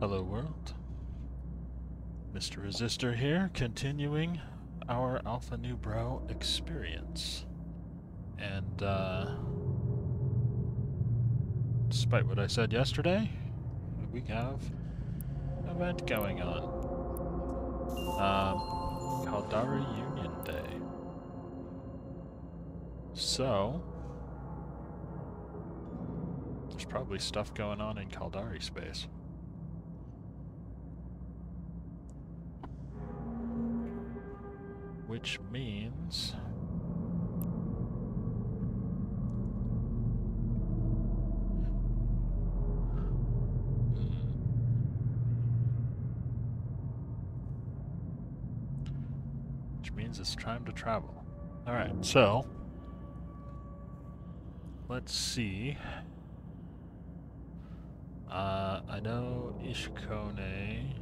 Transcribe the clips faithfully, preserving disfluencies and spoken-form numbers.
Hello world, Mister Resistor here, continuing our Alpha Newbro experience. And, uh, despite what I said yesterday, we have an event going on. Um, Caldari Union Day. So, there's probably stuff going on in Caldari space. Which means... Hmm. Which means it's time to travel. Alright, so... Let's see... Uh, I know Ishikone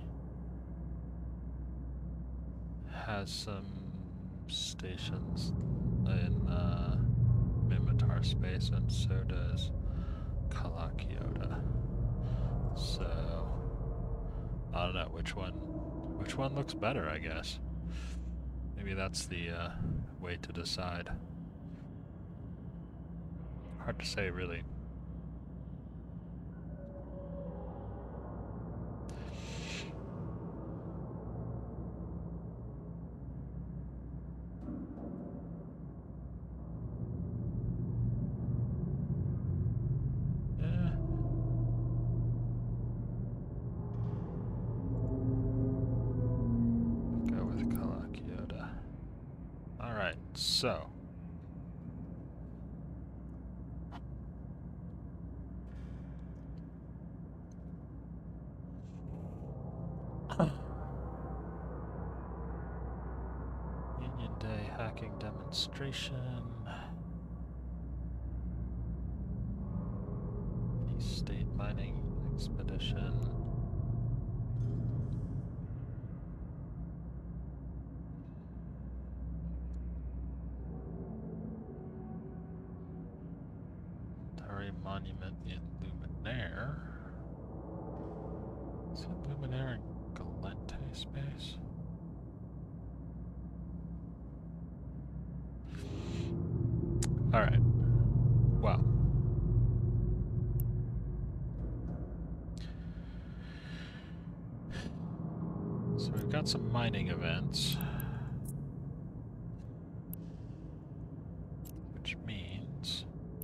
has some stations in uh, Mimitar space, and so does Kalakiota. So I don't know which one. Which one looks better, I guess. Maybe that's the uh, way to decide. Hard to say, really. So, Union Day hacking demonstration, East State mining expedition. Monument in Luminaire. Is it Luminaire in Galente space? Alright. Wow. So we've got some mining events. Which means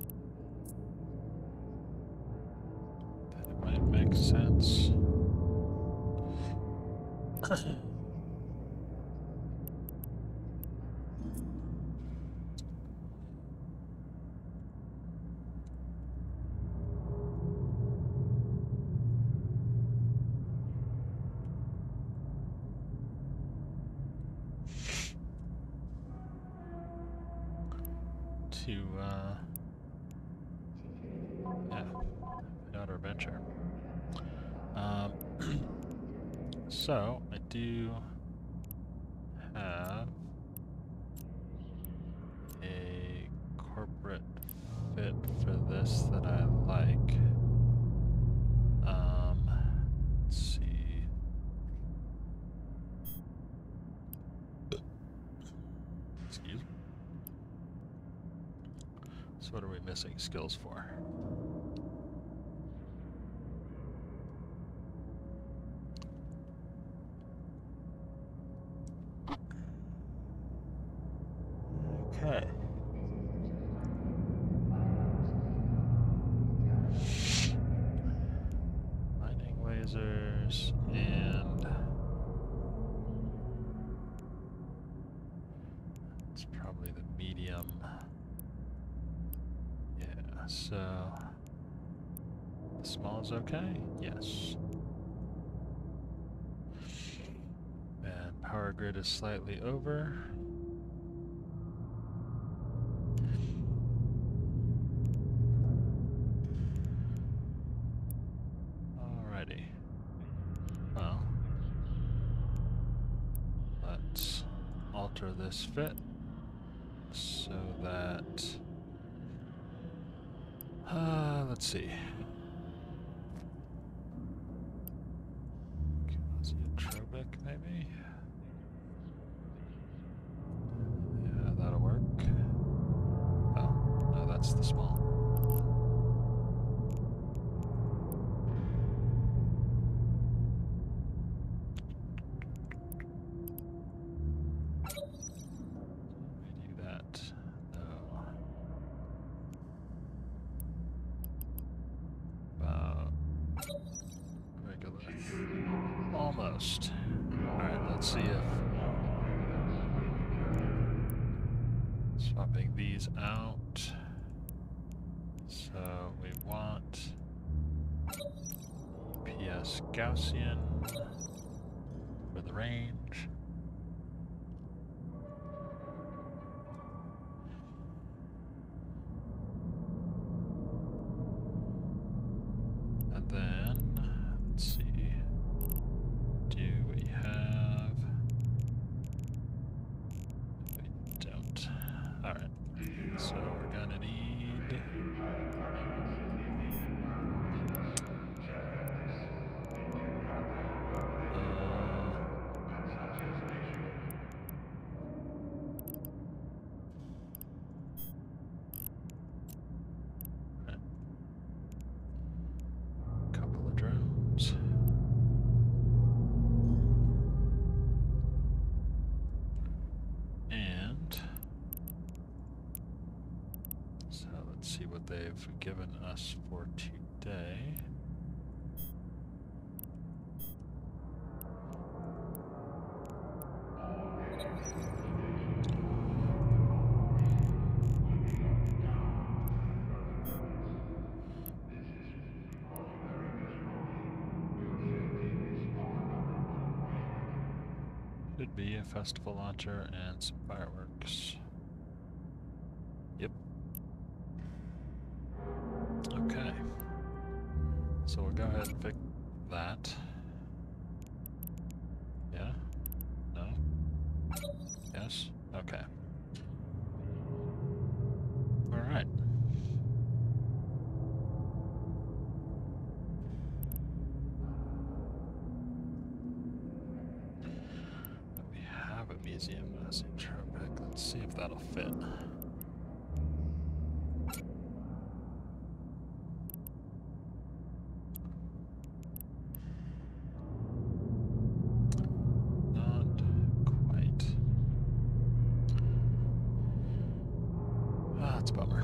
makes sense. to uh, yeah, out our venture. Um, so, I do have a corporate fit for this that I like. Um, let's see. Excuse me. So what are we missing skills for? Okay. Mining lasers and it's probably the medium. Yeah, so the small is okay? Yes. And power grid is slightly over. Well, let's alter this fit so that, uh, let's see. Big, maybe? Yeah, that'll work. Oh, no, that's the small. We do that. No. About regular. Almost. Alright, let's see if swapping these out. So we want P S Gaussian for the range. And then, let's see, do we have, we don't. Alright, so we're gonna need couple of drones. And so let's see what they've given us for today. Could be a festival launcher and some fireworks. Yep. Okay. So we'll go ahead and pick that. Yeah? No? Yes? Okay. Alright. We have a museum as entropic. Let's see if that'll fit. Not quite. Ah, that's a bummer.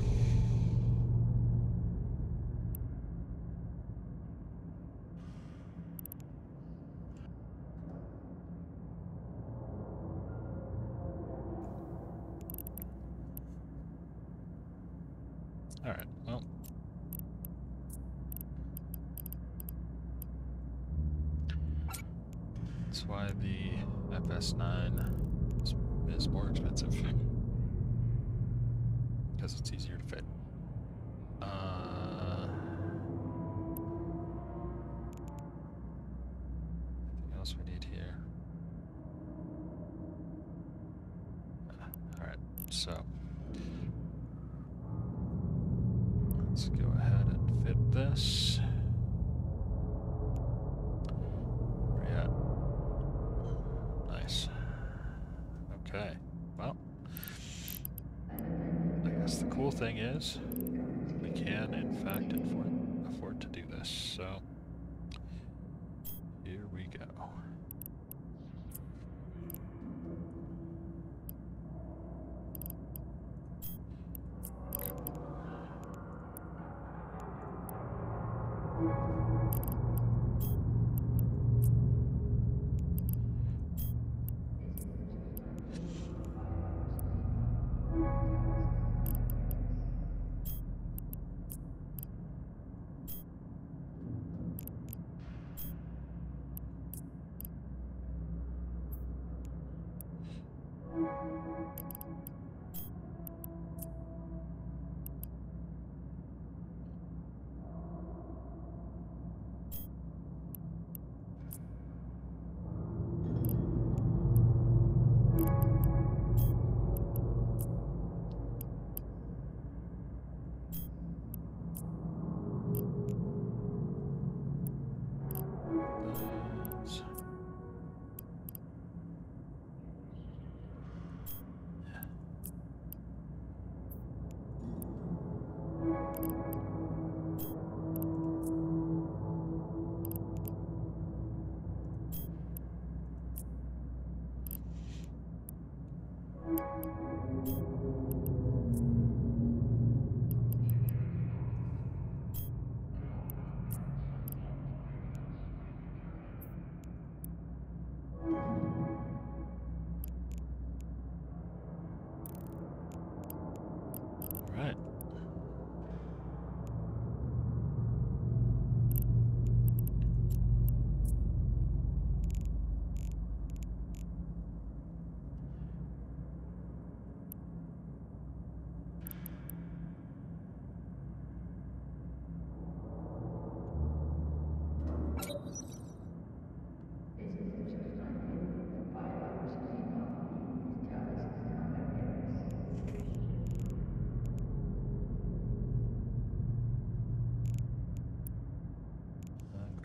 Alright, well. That's why the F S nine is, is more expensive. Because it's easier to fit. Uh, anything else we need here? Uh, Alright, so. Let's go ahead and fit this. Where you at? Nice. Okay, well, I guess the cool thing is we can, in fact, afford, afford to do this, so here we go.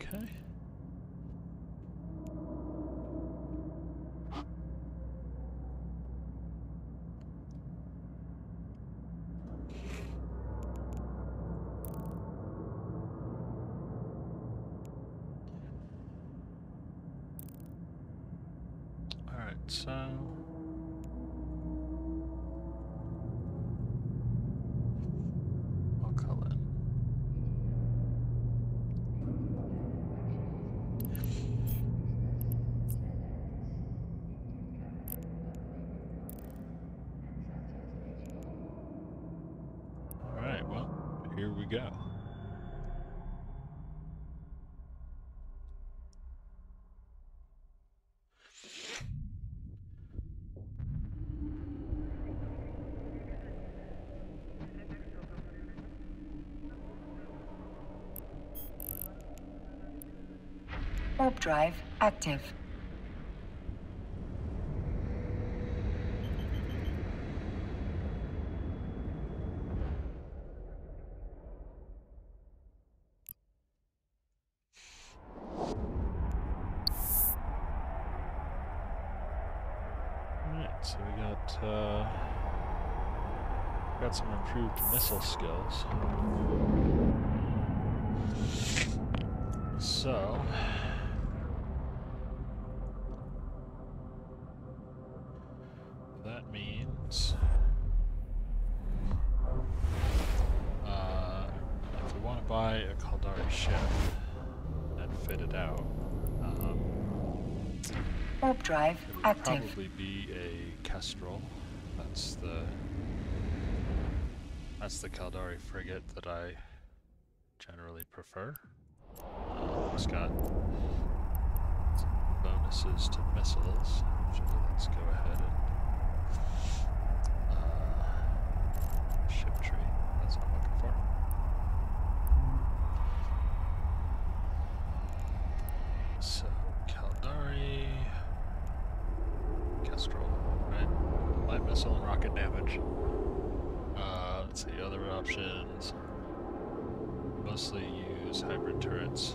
Okay. Alright, so I'll call in. Alright, well, here we go. Warp drive active. Alright, so we got uh, got some improved missile skills. So that means uh, if we want to buy a Caldari ship and fit it out, um, Warp drive it would active. probably be a Kestrel. That's the that's the Caldari frigate that I generally prefer. Um, it's got some bonuses to missiles. Actually, let's go ahead and uh, ship tree. That's what I'm looking for. So Caldari, Kestrel, right? Light missile and rocket damage. Uh, let's see other options. Mostly use hybrid turrets.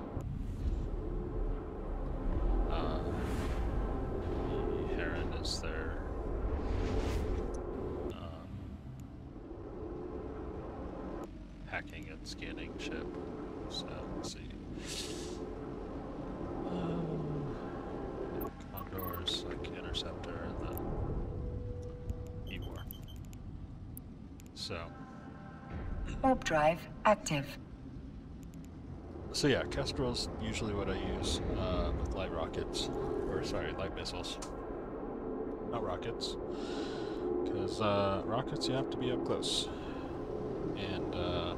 Uh, the Heron is their um, hacking and scanning ship. So let's see. Um, yeah, Condor's like Interceptor and then E-War. So. Warp drive active. So yeah, Kestrel's usually what I use uh, with light rockets, or sorry, light missiles. Not rockets, because uh, rockets you have to be up close, and uh,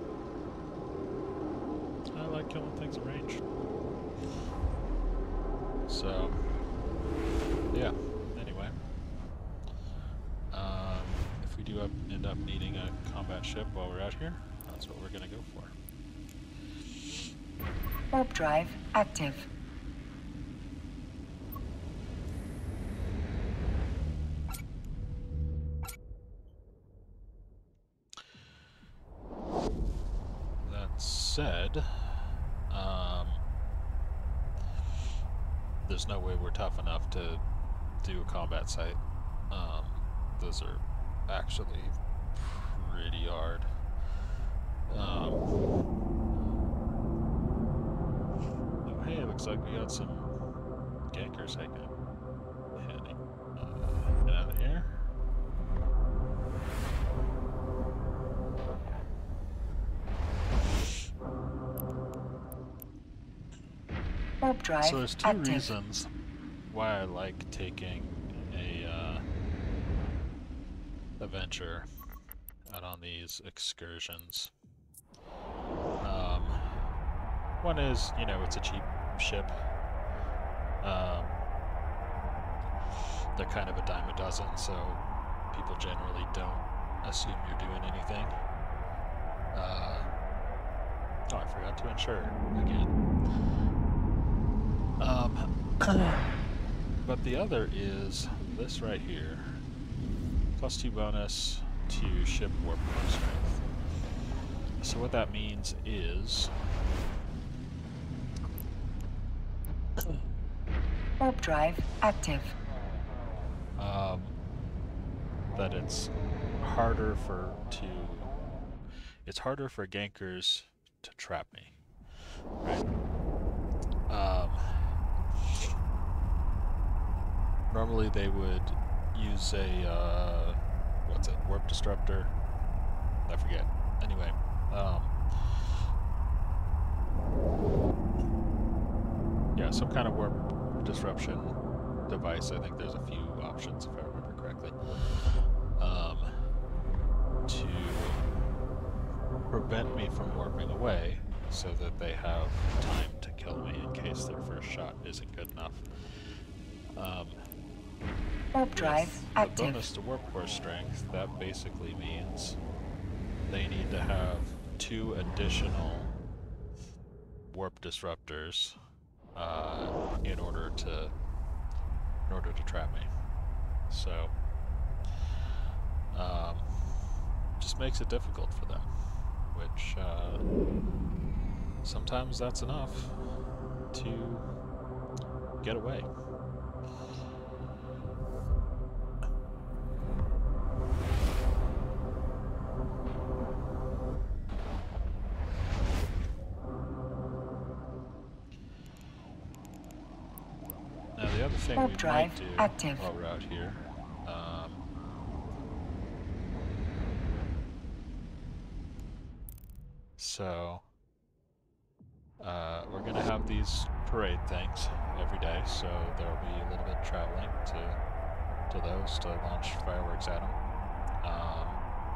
I like killing things at range. So yeah. Anyway, um, if we do up, end up needing a combat ship while we're out here, that's what we're gonna go for. Warp drive active. That said, um, there's no way we're tough enough to do a combat site. Um, those are actually pretty hard. Um, oh, hey, it looks like we got some gankers hanging. Heading uh, out of here. Warp drive So there's two active. reasons why I like taking a uh, adventure out on these excursions. Um, one is, you know, it's a cheap ship. Um, they're kind of a dime a dozen, so people generally don't assume you're doing anything. Uh, oh, I forgot to insure again. Um, but the other is this right here. Plus two bonus to ship warp core strength. So what that means is Warp drive active. Um, that it's harder for to it's harder for gankers to trap me, right? Um, normally they would use a uh, what's it, warp disruptor? I forget. Anyway, um, yeah, some kind of warp disruption device. I think there's a few options if I remember correctly. Um, to prevent me from warping away so that they have time to kill me in case their first shot isn't good enough. Um, Warp drive the active. bonus to warp core strength, that basically means they need to have two additional warp disruptors uh, in order to in order to trap me. So um, just makes it difficult for them, which uh, sometimes that's enough to get away. Now the other thing Warp we drive might do active. while we're out here, um, so uh, we're gonna have these parade things every day, so there'll be a little bit of traveling to to those to launch fireworks at them. Um,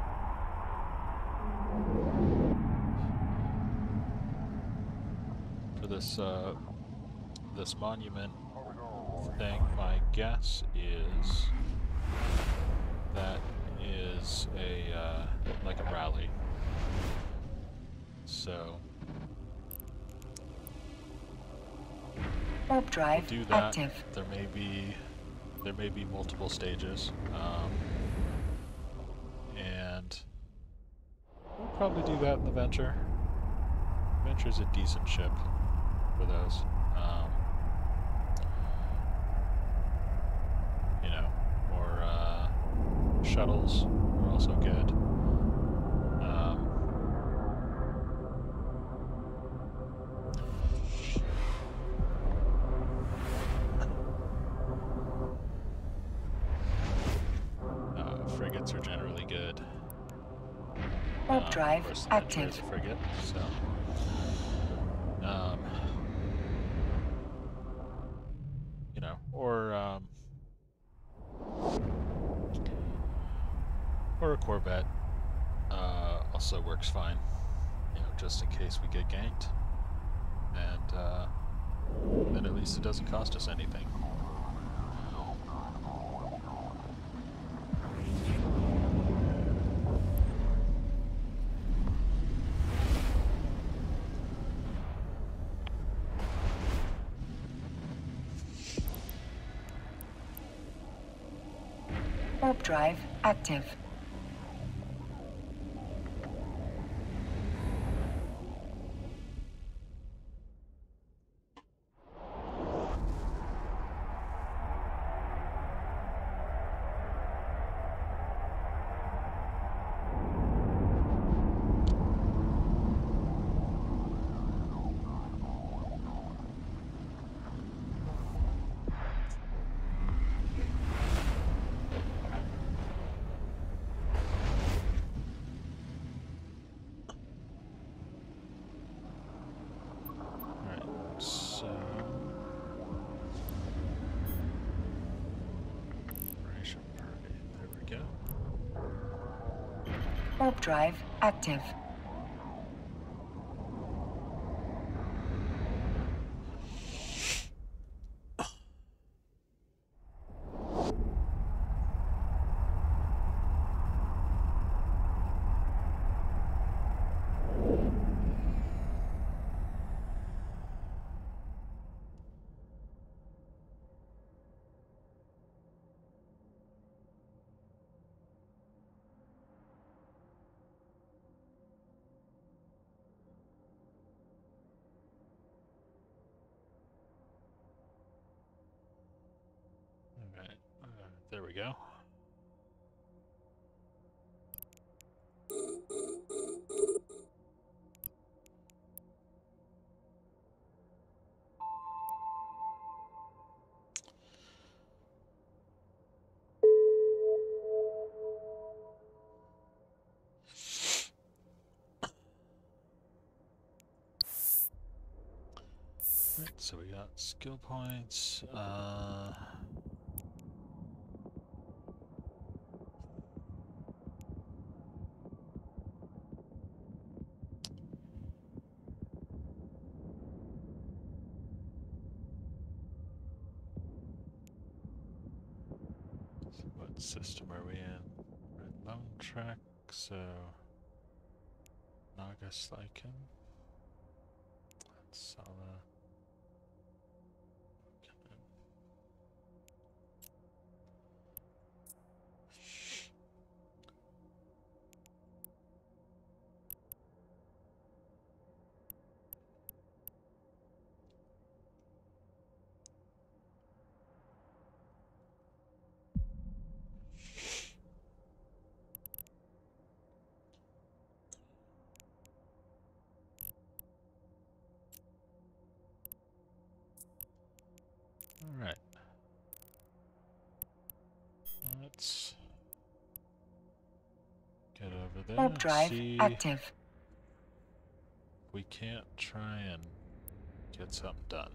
for this uh, this monument thing, my guess is that is a uh, like a rally. So Warp drive we'll do that. active. There may be there may be multiple stages, um, and we'll probably do that in the Venture. Venture's a decent ship for those. Um, you know, or uh, shuttles are also good. Um, uh, frigates are generally good. Warp Um, drive of course, the Venture active. is a frigate, so um, you know, or um, or a Corvette uh, also works fine. You know, just in case we get ganked, and uh, then at least it doesn't cost us anything. Warp drive active. Alright, so... Operation Party, there we go. Warp drive active. go. Right, so we got skill points. Uh, so what system are we in? We're in Lone Trek, so Nagaslycan. Sala. All right. Let's get over there Warp and drive see active. if we can't try and get something done.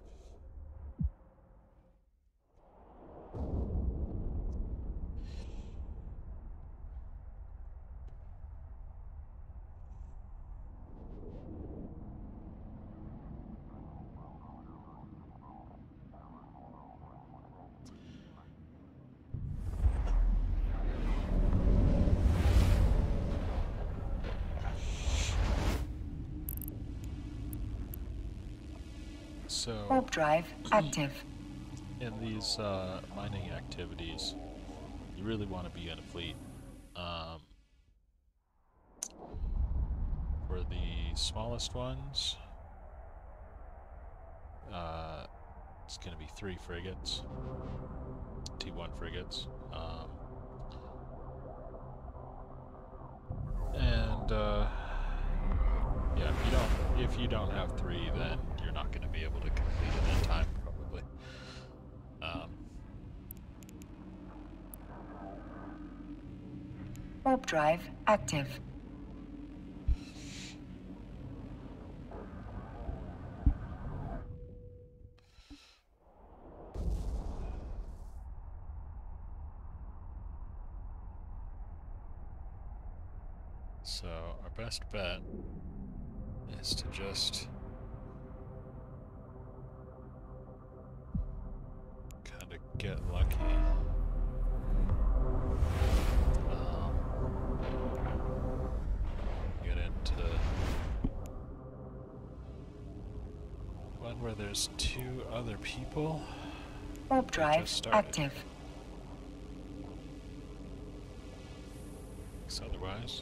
So, Warp drive active. in these uh, mining activities, you really want to be in a fleet. Um, for the smallest ones, uh, it's going to be three frigates, T one frigates. Um, and uh, yeah, if you don't if you don't have three, then you're not going to be able to complete it in time, probably. Um, Warp drive active. so our best bet is to just kind of get lucky. Um, get into one where there's two other people. Warp They drive just started. active. Because otherwise,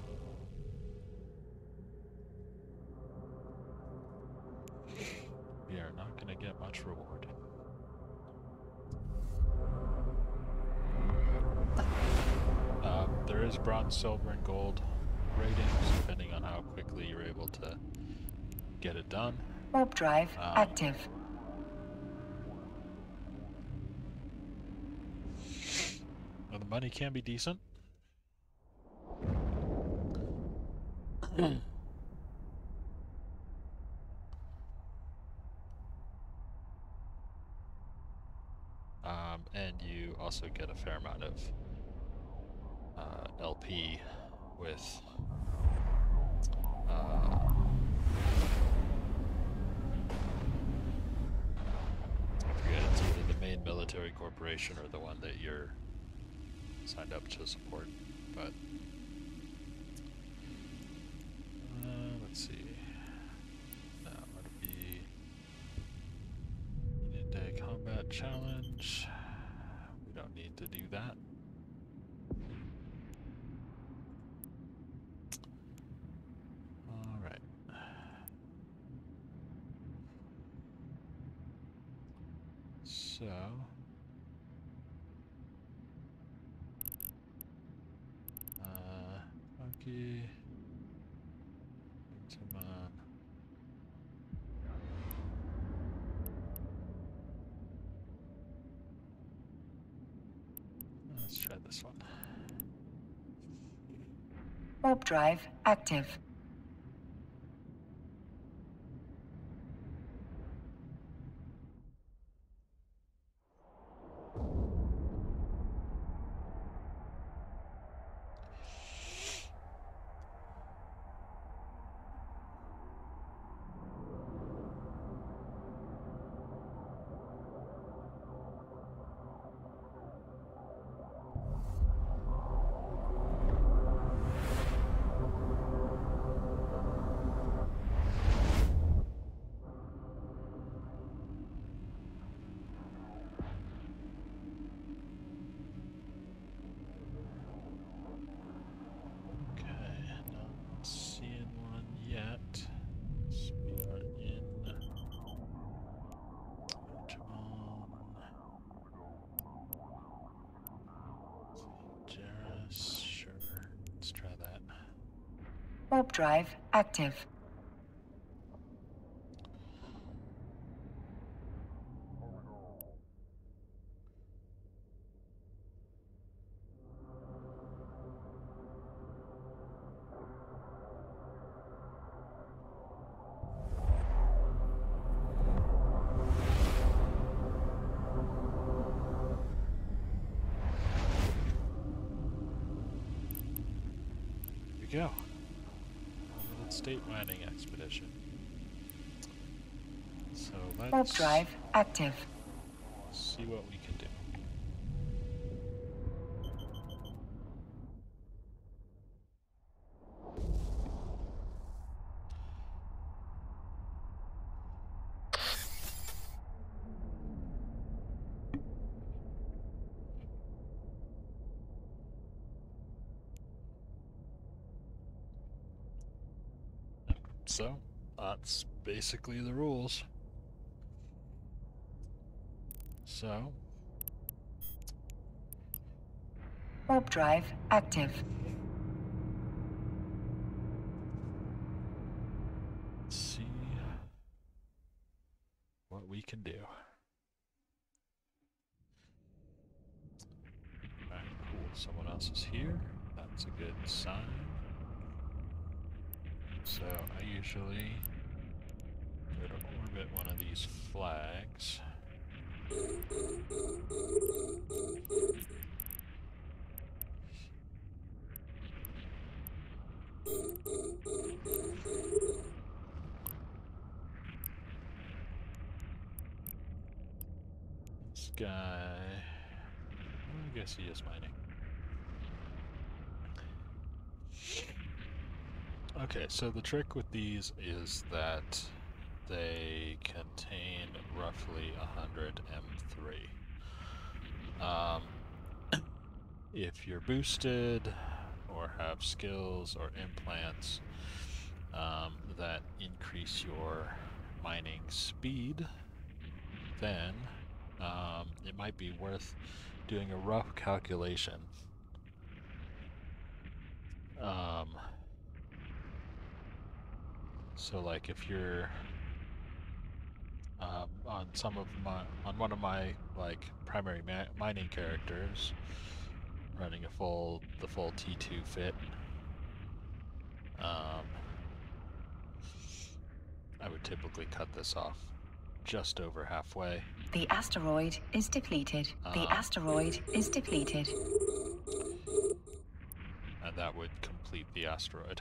we are not going to get much reward. Um, there is bronze, silver, and gold ratings, depending on how quickly you're able to get it done. Warp drive Um, active. Well, the money can be decent. Um, and you also get a fair amount of uh, L P with uh, I forget, it's either the main military corporation or the one that you're signed up to support. But uh, let's see. That would be Union Day Combat Challenge. We don't need to do that. All right. So key. Come on. Let's try this one. Warp drive active. Warp drive active. Here we go. Limited state mining expedition. So let's Warp drive active. see what we can do. So, that's basically the rules. So, Warp drive active. let's see what we can do. Alright, cool. Someone else is here. That's a good sign. So, I usually go to orbit one of these flags. This guy, I guess he is mining. Okay, so the trick with these is that they contain roughly one hundred M three. Um, if you're boosted or have skills or implants um, that increase your mining speed, then um, it might be worth doing a rough calculation. Um, so like if you're um, on some of my, on one of my like primary ma mining characters, running a full, the full T two fit, um, I would typically cut this off just over halfway. The asteroid is depleted. The Um, asteroid is depleted. and that would complete the asteroid.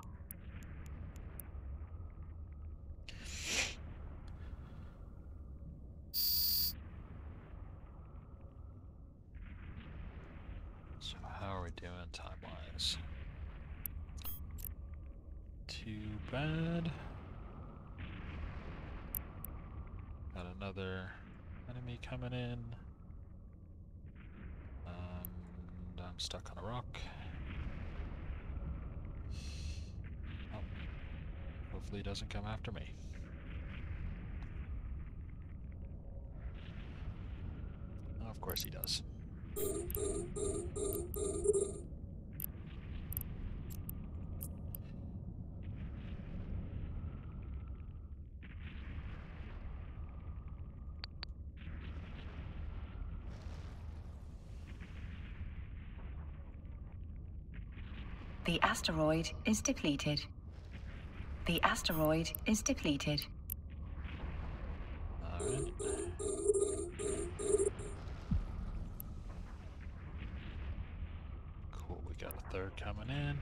So how are we doing time-wise? Too bad. Got another enemy coming in. Um, and I'm stuck on a rock. Oh, hopefully he doesn't come after me. Oh, of course he does. The asteroid is depleted. The asteroid is depleted. Alright. Cool, we got a third coming in.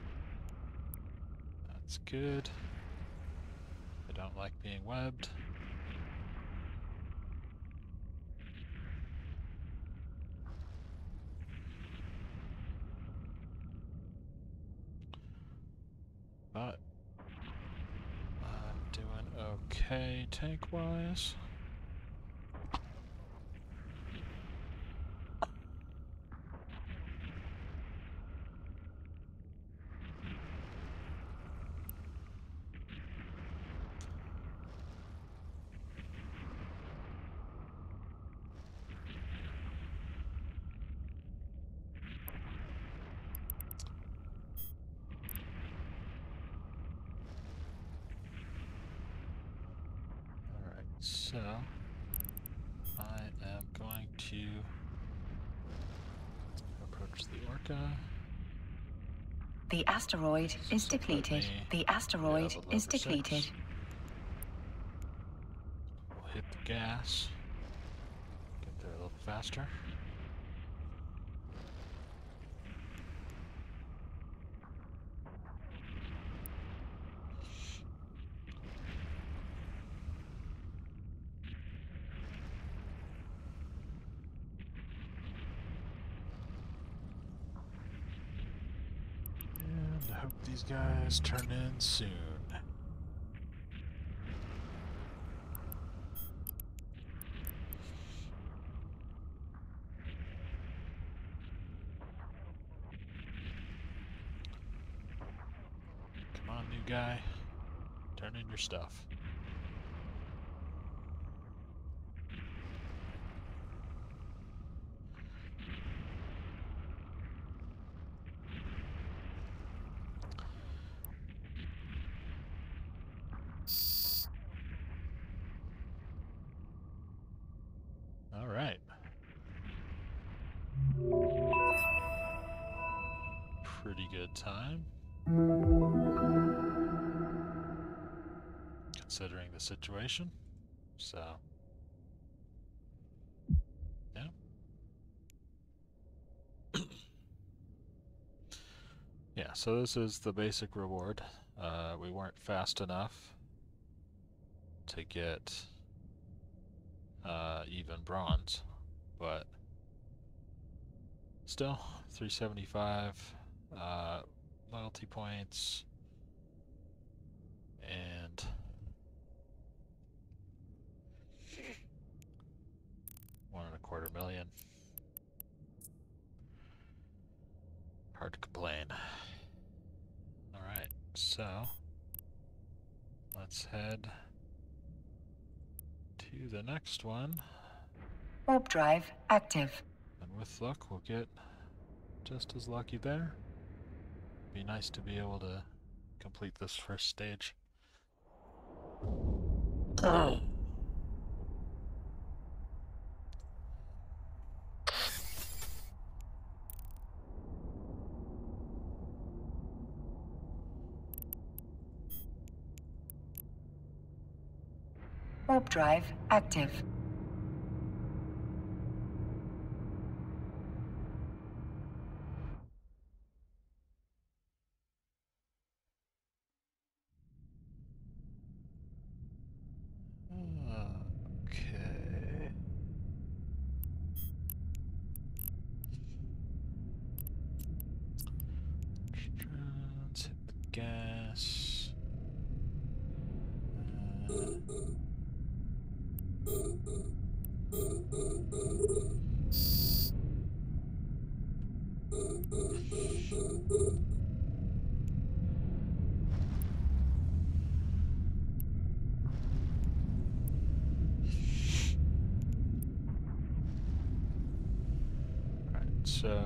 That's good. I don't like being webbed. But I'm doing okay tank-wise. So, I am going to approach the Orca. The asteroid is So let depleted. me The asteroid get up is at level depleted. six. We'll hit the gas. Get there a little faster. And I hope these guys turn in soon. Come on, new guy. Turn in your stuff. All right. Pretty good time. Considering the situation. So, yeah. Yeah, so this is the basic reward. Uh, we weren't fast enough to get uh, even bronze, but still, three seventy-five uh, loyalty points, and one and a quarter million. Hard to complain. Alright, so let's head to the next one. Warp drive active. And with luck, we'll get just as lucky there. Be nice to be able to complete this first stage. Oh. Warp drive active. Okay. Let's hit the gas. Uh, Alright, so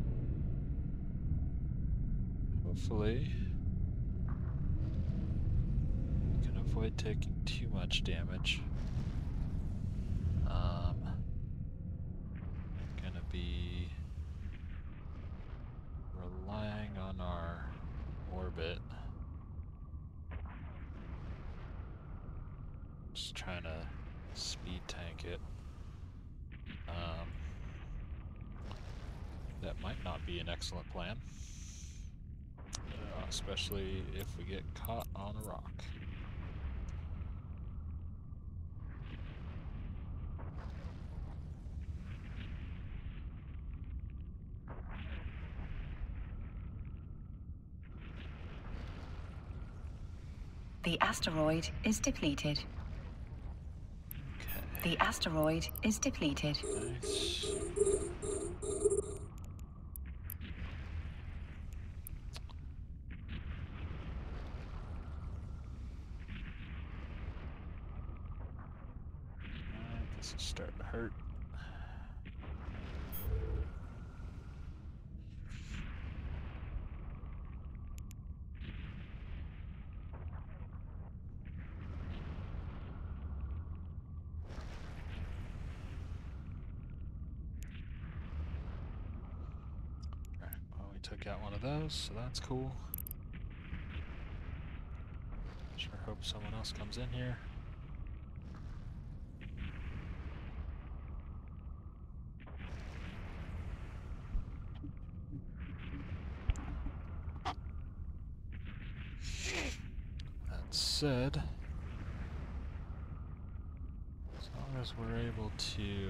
hopefully we can avoid taking too much damage. Um, gonna be relying on our trying to speed tank it. Um, that might not be an excellent plan. Uh, especially if we get caught on a rock. The asteroid is depleted. Okay. The asteroid is depleted. Nice. Alright, this is starting to hurt. Alright, well, we took out one of those, so that's cool. Sure hope someone else comes in here. That said, as long as we're able to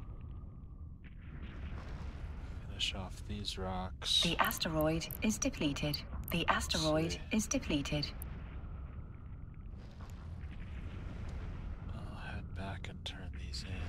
finish off these rocks. The asteroid is depleted. The asteroid see. is depleted. I'll head back and turn these in.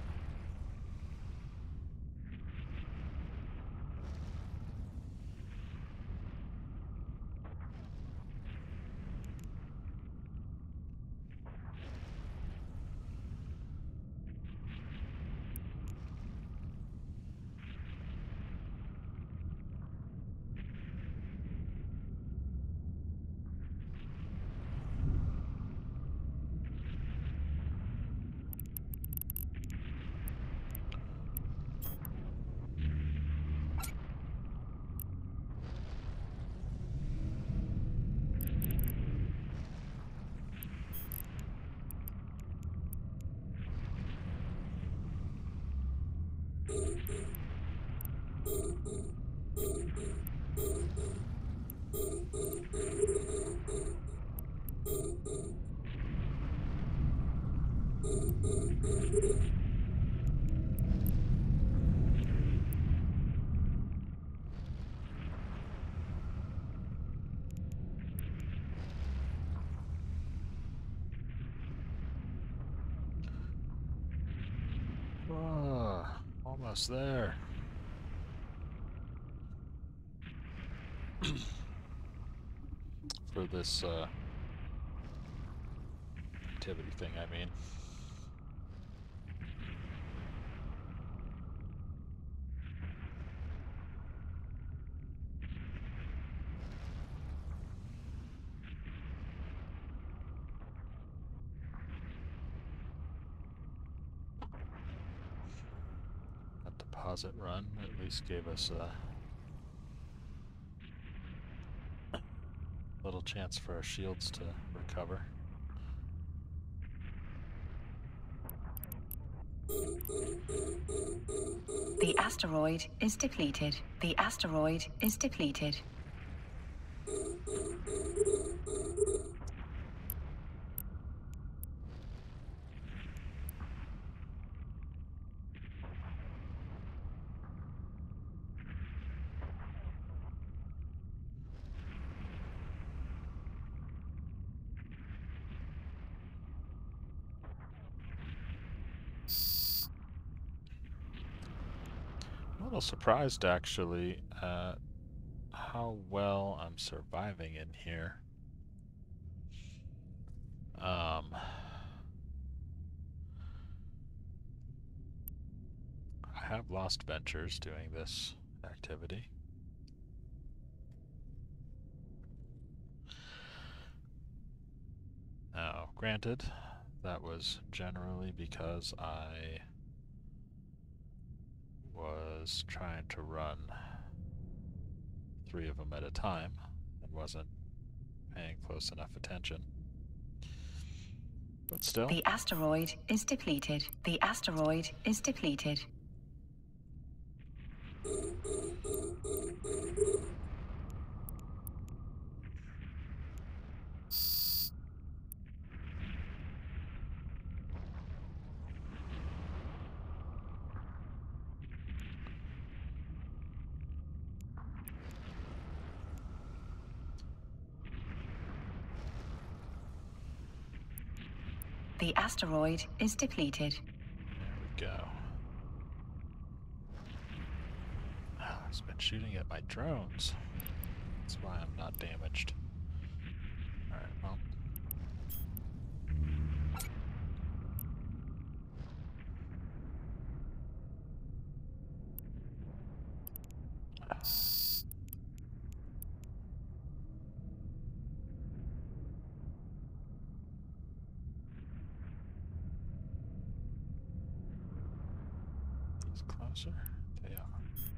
Oh, almost there. For this uh, activity thing, I mean. That deposit run at least gave us a little chance for our shields to recover. The asteroid is depleted. The asteroid is depleted. I'm a little surprised actually at how well I'm surviving in here. Um, I have lost ventures doing this activity. Now, granted, that was generally because I was trying to run three of them at a time and wasn't paying close enough attention. But still. The asteroid is depleted. The asteroid is depleted. The asteroid is depleted. There we go. Oh, it's been shooting at my drones. That's why I'm not damaged. Alright, well. These closer? They are.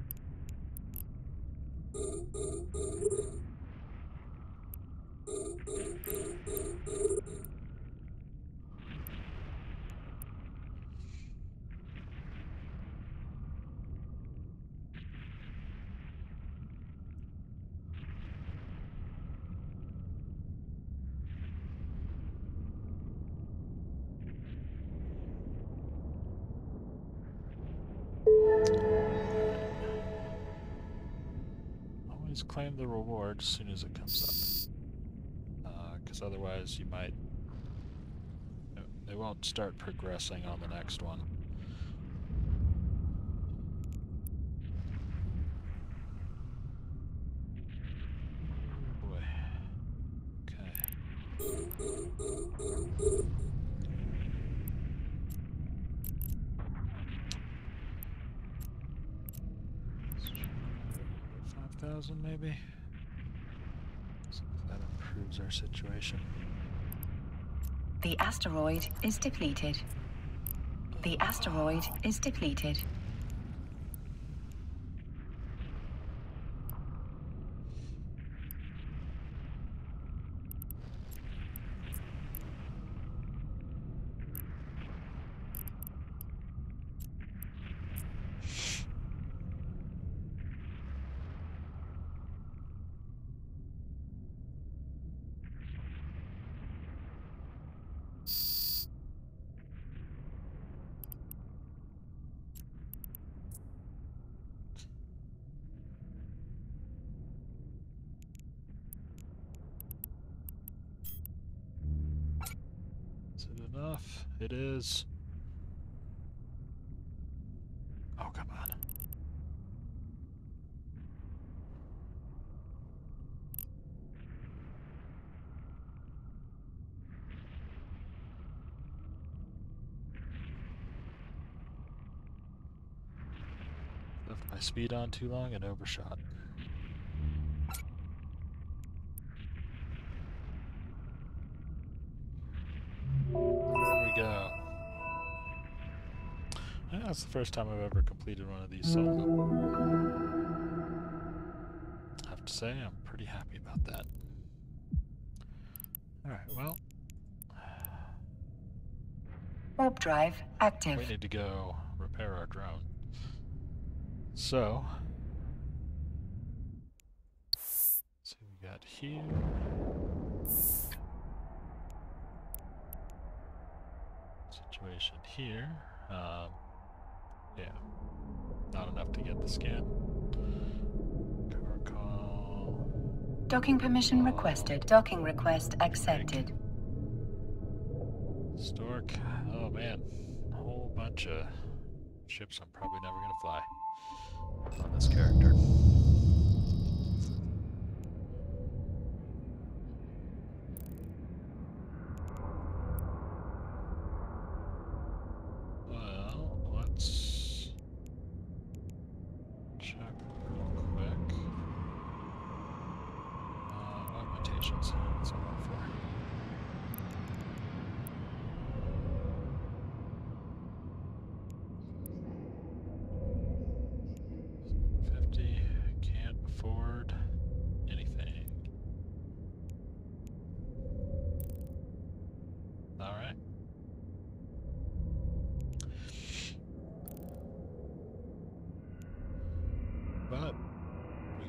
Always claim the reward as soon as it comes up. Because uh, otherwise you might... They won't start progressing on the next one. Boy. Okay. five thousand maybe? So if that improves our situation. The asteroid is depleted. The asteroid is depleted. Enough. It is. Oh, come on. Left my speed on too long and overshot. There we go. Yeah, that's the first time I've ever completed one of these solo. I have to say, I'm pretty happy about that. Alright, well. Warp drive active. We need to go repair our drone. So. Let's see what we got here. Situation here. Um, yeah. Not enough to get the scan. Car call. Docking permission requested. Docking request accepted. Stork. Oh man. A whole bunch of ships I'm probably never going to fly on this character. Well, let's check real quick. Uh, augmentations. That's all I'm for. fifty.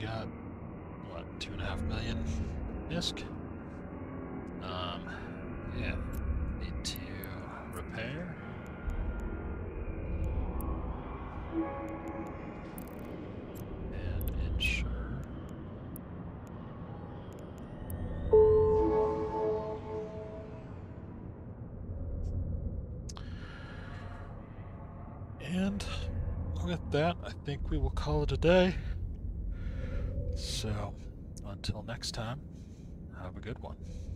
got, what, two and a half million disc? Um, yeah, need to repair. And insure. And with that, I think we will call it a day. So, until next time, have a good one.